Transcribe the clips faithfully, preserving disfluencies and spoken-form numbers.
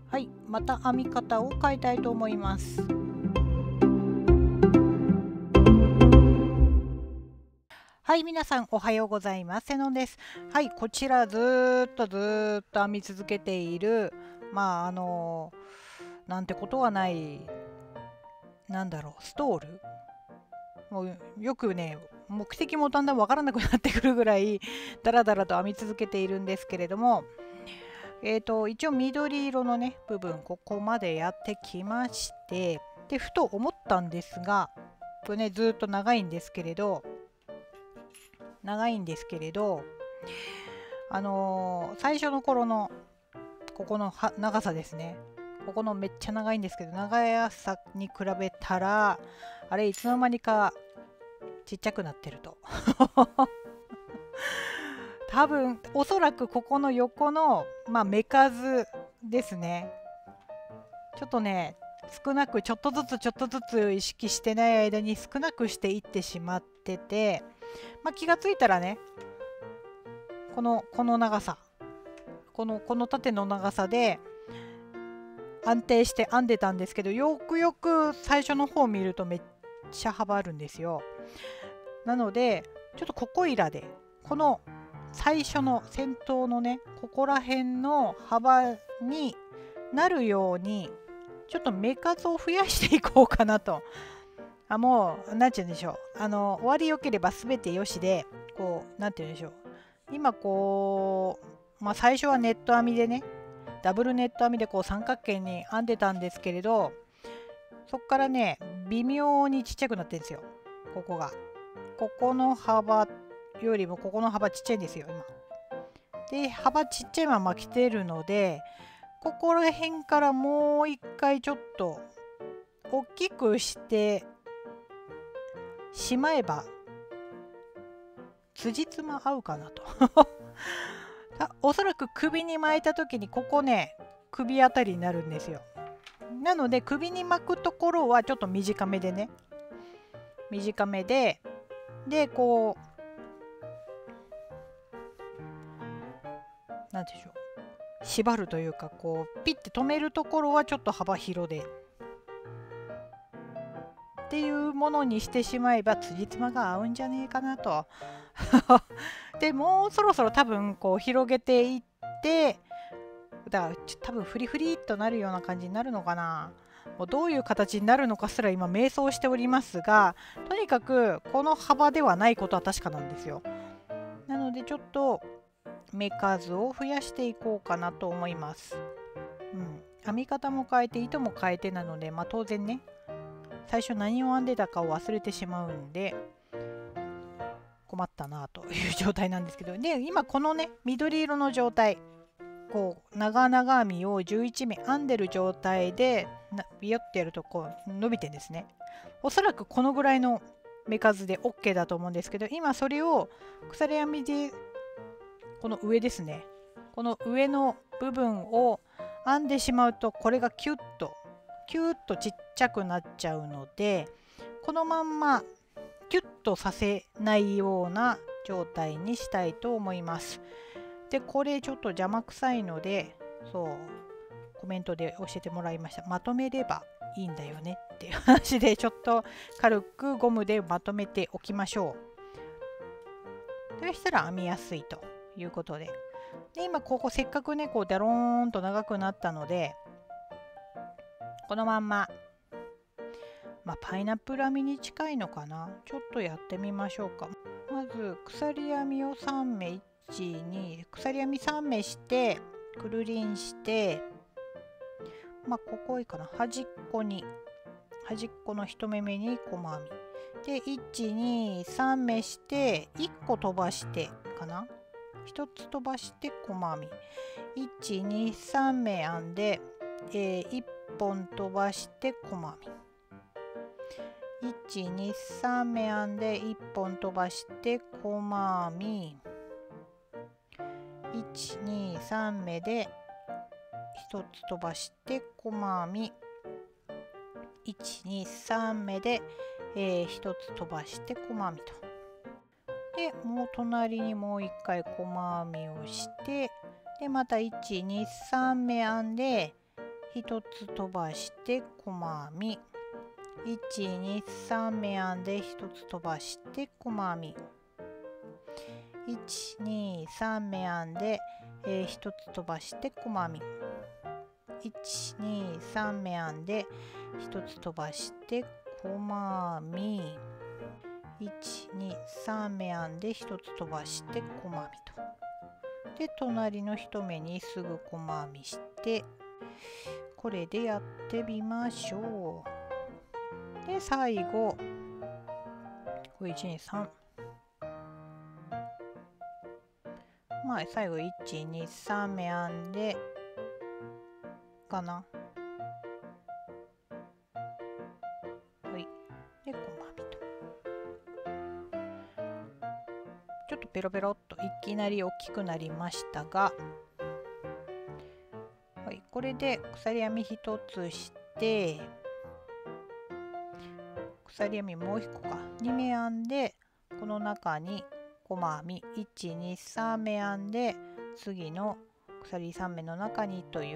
はい、また編み方を変えたいと思います。はい、皆さんおはようございます。セノンです。はい、こちらずーっとずーっと編み続けている、まああのなんてことはない、なんだろう、ストール。もうよくね、目的もだんだんわからなくなってくるぐらいダラダラと編み続けているんですけれども、えーと、一応緑色のね部分ここまでやってきまして、でふと思ったんですが、これねずっと長いんですけれど長いんですけれどあのー最初の頃のここのは長さですね。ここのめっちゃ長いんですけど、長さに比べたらあれいつの間にかちっちゃくなってると多分おそらくここの横の、まあ、目数ですね。ちょっとね少なく、ちょっとずつちょっとずつ意識してない間に少なくしていってしまってて、まあ、気がついたらねこのこの長さ、このこの縦の長さで安定して編んでたんですけど、よくよく最初の方を見るとめっちゃ幅あるんですよ。なのでちょっとここいらでこの最初の先頭のねここら辺の幅になるようにちょっと目数を増やしていこうかなと。あもう何て言うんでしょう、あの終わりよければ全てよしで、こう何て言うんでしょう、今こう、まあ、最初はネット編みでねダブルネット編みでこう三角形に編んでたんですけれど、そこからね微妙にちっちゃくなってるんですよ。ここがここの幅よりもここの幅ちっちゃいんですよ今。で幅ちっちゃいまま来てるので、ここら辺からもう一回ちょっと大きくしてしまえば辻褄合うかなとおそらく首に巻いた時にここね首あたりになるんですよ。なので首に巻くところはちょっと短めでね短めででこう何でしょう、縛るというか、こうピッて止めるところはちょっと幅広でっていうものにしてしまえば辻褄が合うんじゃねえかなとでもうそろそろ多分こう広げていって、だから多分フリフリっとなるような感じになるのかな。もうどういう形になるのかすら今迷走しておりますが、とにかくこの幅ではないことは確かなんですよ。なのでちょっと目数を増やしていこうかなと思います。うん、編み方も変えて糸も変えてなので、まあ、当然ね最初何を編んでたかを忘れてしまうんで困ったなという状態なんですけど、で今このね緑色の状態、こう長々編みをじゅういちめ編んでる状態でビヨってやるとこう伸びてんですね。おそらくこのぐらいの目数で OK だと思うんですけど、今それを鎖編みでこの上ですね、この上の部分を編んでしまうとこれがキュッとキュッとちっちゃくなっちゃうので、このまんまキュッとさせないような状態にしたいと思います。でこれちょっと邪魔くさいので、そうコメントで教えてもらいました。まとめればいいんだよねっていう話で、ちょっと軽くゴムでまとめておきましょう。そしたら編みやすいということで、で今ここせっかくねこうダローンと長くなったので、このまんま、まあ、パイナップル編みに近いのかな、ちょっとやってみましょうか。まず鎖編みをさんめいちに鎖編みさんめいしてくるりんして、まあここいいかな、端っこに端っこのいち目目に細編みでいちにさん目していっこ飛ばしてかな、ひとつ飛ばして細編みいちにさん目編んで、えー、いっぽん飛ばして細編みいちにさん目編んでいっぽん飛ばして細編みいちにさん目でひとつ飛ばして細編みいちにさん目で、えー、ひとつ飛ばして細編みと。でもう隣にもう一回細編みをして、でまたいちにさん目編んでひとつ飛ばして細編み、いちにさん目編んでひとつ飛ばして細編み、いちにさん目編んで、えー、ひとつ飛ばして細編み、いちにさん目編んでひとつ飛ばして細編み、いちにさん目編んでひとつ飛ばして細編みと。で隣の一目にすぐ細編みして、これでやってみましょう。で最後これいちにさん、まあ最後いちにさん目編んでかな。はい。で細編みと。ちょっとペロペロっといきなり大きくなりましたが、はい、これで鎖編みひとつして、鎖編みもういっこかに目編んで、この中に細編みいちにさん目編んで、次の鎖さん目の中にという、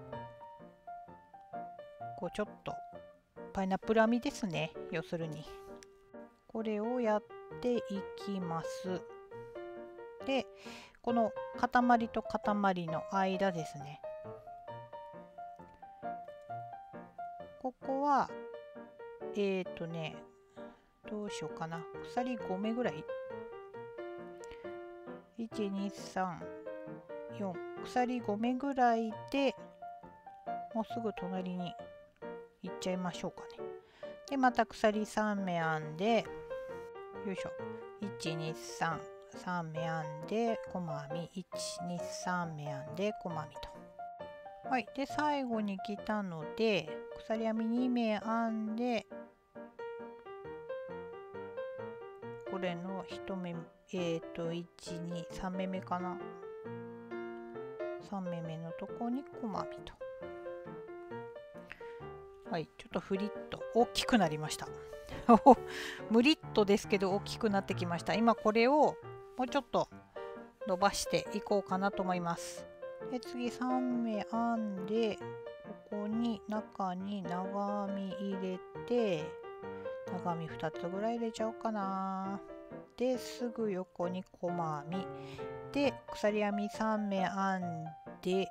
こうちょっとパイナップル編みですね。要するにこれをやっていきます。でこの塊と塊の間ですね、ここはえっ、ー、とねどうしようかな、鎖ご目ぐらい、いちにさんよん、鎖ご目ぐらいでもうすぐ隣に行っちゃいましょうかね。でまた鎖さん目編んで、よいしょ、いちにさん、さん目編んで細編み、いちにさん目編んで細編みと。はい、で最後に来たので鎖編みに目編んで、これのいち目、えっ、ー、といちにさん目目かな、さん目目のとこに細編みと。はい、ちょっとフリッと大きくなりました。ムリッとですけど大きくなってきました。今これをもうちょっと伸ばしていこうかなと思います。で次さん目編んで、ここに中に長編み入れて、長編みふたつぐらい入れちゃおうかな。ですぐ横に細編みで鎖編みさん目編んで、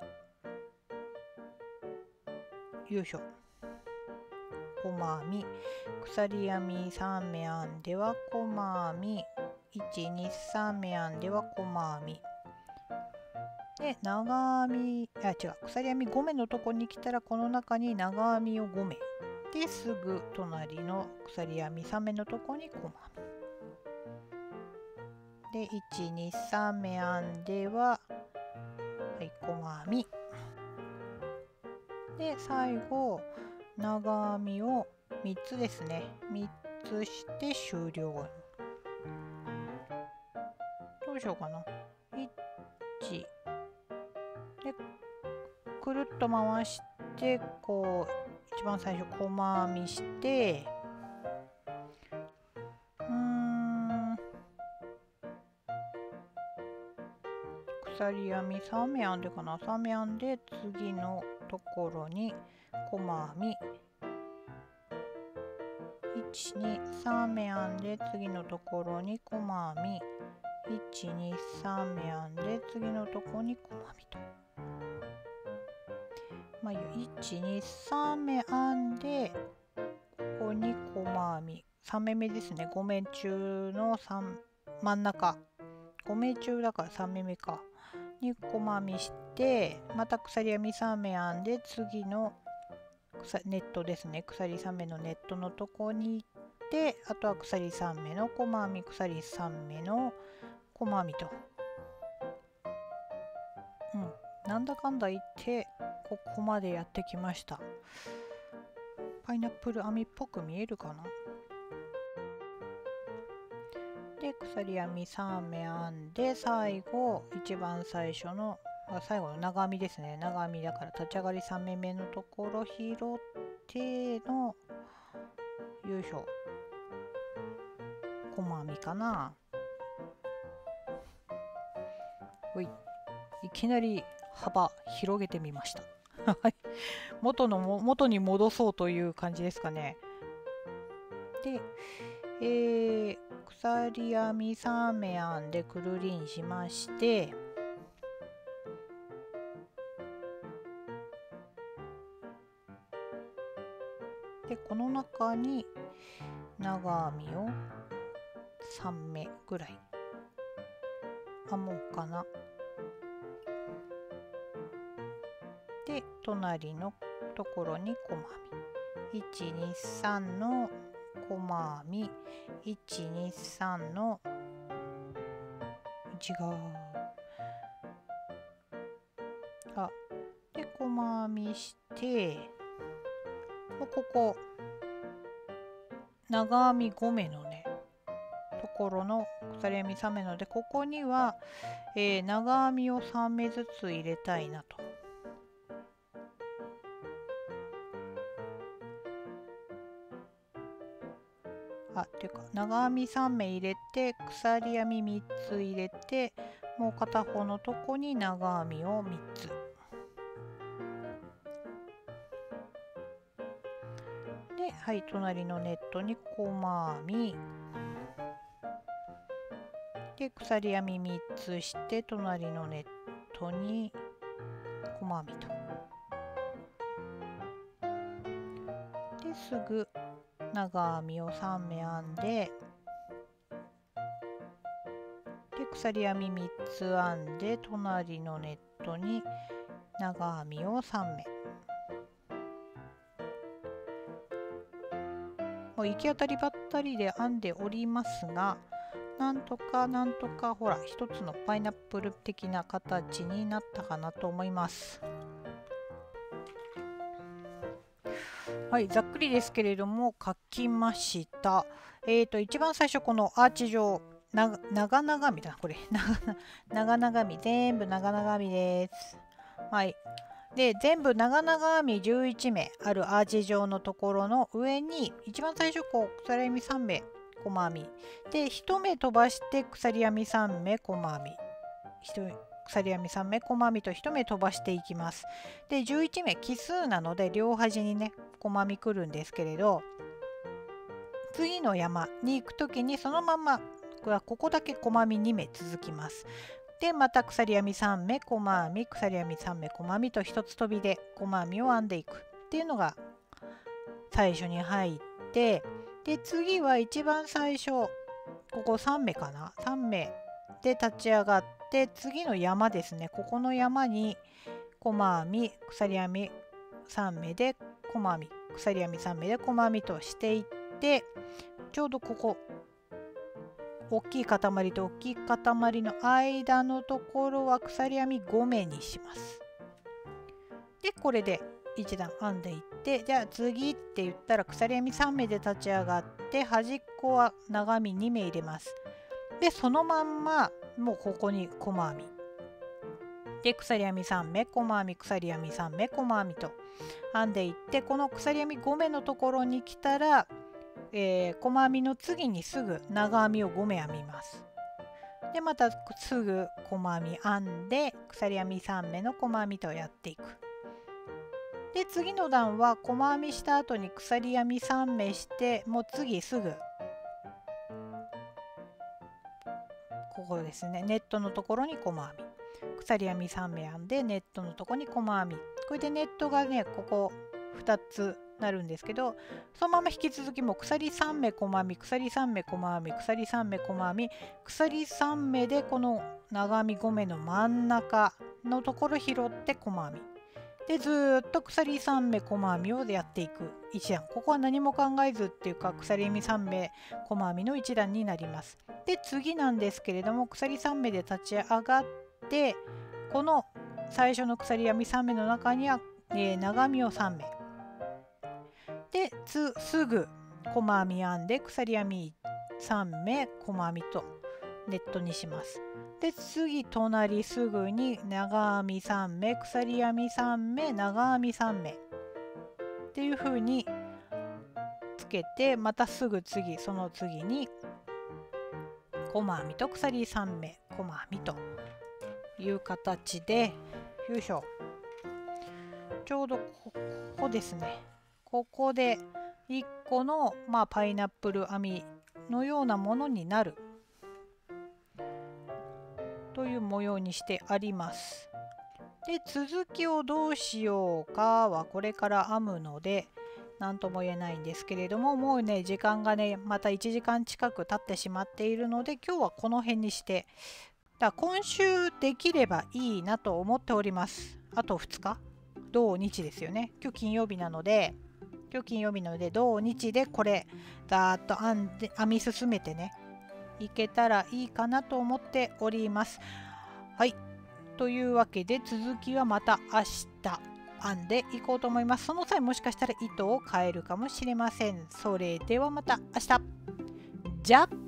よいしょ、細編み、鎖編みさん目編んでは細編み、いちにさん目編んでは細編みで長編み、あ違う、鎖編みご目のとこに来たら、この中に長編みをご目ですぐ隣の鎖編みさん目のとこに細編みで、いちにさん目編んでは、はい、細編みで最後長編みをみっつですね、みっつして終了。どうしようかな、いちでくるっと回して、こう一番最初細編みして、うーん鎖編みさん目編んでかな、さん目編んで次のところに細編み、いちにさん目編んで次のところに細編み、いちにさん目編んで次のところに細編みと。まあ、いちにさん目編んでここに細編み、さん目目ですね、ご目中のさん真ん中、ご目中だからさん目目かに細編みして、また鎖編みさん目編んで次のネットですね、鎖さん目のネットのとこに行って、あとは鎖さん目の細編み、鎖さん目の細編みと、うん、なんだかんだ言ってここまでやってきました。パイナップル編みっぽく見えるかな。で鎖編みさん目編んで、最後一番最初の最後の長編みですね、長編みだから立ち上がりさん目目のところ拾っての、よいしょ、細編みかな。ほい、いきなり幅広げてみました。 はい、元のも元に戻そうという感じですかね。で、えー、鎖編みさん目編んでくるりんしまして、でこの中に長編みをさん目ぐらい編もうかな。で隣のところに細編みいちにさんの細編みいちにさんの内側あで細編みして、もうここ長編みご目のねところの鎖編みさん目なので、ここには、えー、長編みをさん目ずつ入れたいなと。あっていうか長編みさん目入れて鎖編みみっつ入れて、もう片方のとこに長編みをみっつで、はい、隣のネットに細編みで鎖編みみっつして隣のネットに細編みと。ですぐ長編みをさん目編んで、で鎖編みみっつ編んで隣のネットに長編みをさん目。もう行き当たりばったりで編んでおりますが、なんとかなんとかほら一つのパイナップル的な形になったかなと思います。はい、ざっくりですけれども書きました。えーと一番最初このアーチ状な長々編みだこれ長々編み全部長々編みです。はい。で全部長々編みじゅういち目あるアーチ状のところの上に一番最初こう鎖編みさん目細編みでいち目飛ばして鎖編みさん目細編み鎖編みさん目細編みといち目飛ばしていきます。でじゅういち目奇数なので両端にね細編みくるんですけれど、次の山に行く時にそのままここだけ細編みに目続きます。でまた鎖編みさん目細編み鎖編みさん目細編みと一つ飛びで細編みを編んでいくっていうのが最初に入って、で次は一番最初ここさん目かなさん目で立ち上がって、次の山ですね、ここの山に細編み鎖編みさん目で細編み鎖編みさん目で細編みとしていって、ちょうどここ大きい塊と大きい塊の間のところは鎖編みご目にします。でこれで一段編んでいって、じゃあ次って言ったら鎖編みさん目で立ち上がって端っこは長編みに目入れます。でそのまんまもうここに細編みで鎖編みさん目細編み鎖編みさん目細編みと編んでいって、この鎖編みご目のところに来たら、えー、細編みの次にすぐ長編みをご目編みます。でまたすぐ細編み編んで鎖編みさん目の細編みとやっていく。で次の段は細編みした後に鎖編みさん目して、もう次すぐここですね、ネットのところに細編み鎖編みさん目編んでネットのところに細編み、これでネットがねここふたつなるんですけど、そのまま引き続きもう鎖さん目細編み鎖さん目細編み鎖さん目細編み鎖さん目でこの長編みご目の真ん中のところ拾って細編みでずっと鎖さん目細編みをやっていく一段、ここは何も考えずっていうか鎖編みさん目細編みの一段になります。で次なんですけれども鎖さん目で立ち上がって、この最初の鎖編みさん目の中には、えー、長編みをさん目で つ, すぐ細編み編んで鎖編みさん目細編みとネットにします。で次隣すぐに長編みさん目鎖編みさん目長編みさん目っていう風につけて、またすぐ次その次に細編みと鎖さん目細編みという形でよいしょちょうどここですね。ここでいっこの、まあ、パイナップル編みのようなものになるという模様にしてあります。で、続きをどうしようかはこれから編むので何とも言えないんですけれども、もうね時間がねまたいちじかん近く経ってしまっているので、今日はこの辺にして、だから今週できればいいなと思っております。あとふつか、土日ですよね。今日金曜日なので今日金曜日なので土日でこれだーっと編んで編み進めてねいけたらいいかなと思っております。はい、というわけで続きはまた明日編んでいこうと思います。その際もしかしたら糸を変えるかもしれません。それではまた明日。じゃあ。